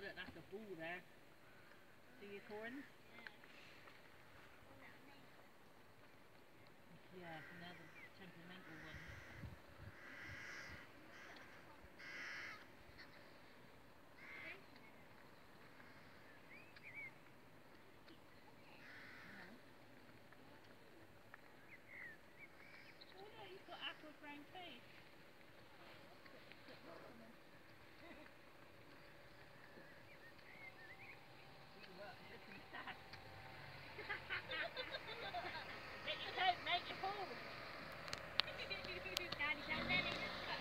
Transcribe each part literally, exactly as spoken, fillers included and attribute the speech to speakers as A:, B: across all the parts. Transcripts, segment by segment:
A: look, that's a ball there. See your corns? Yeah, another temperamental one. Oh no, you've got apple brown face. Looking sad. Make your coat, make your paw.
B: Daddy, don't let it go.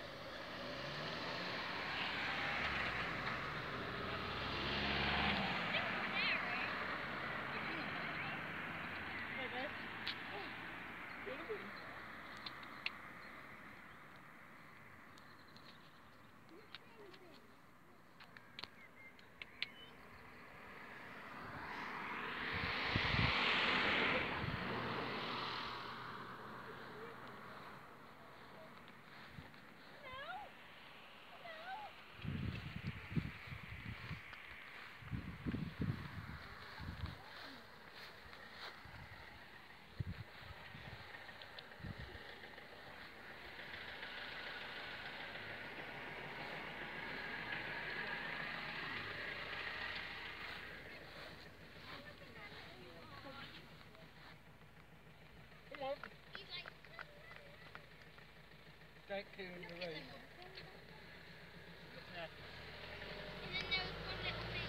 C: Don't clear in the road.
A: Yeah.
B: And then there was one little thing.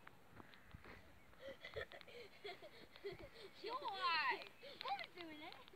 B: Sure. What was doing it?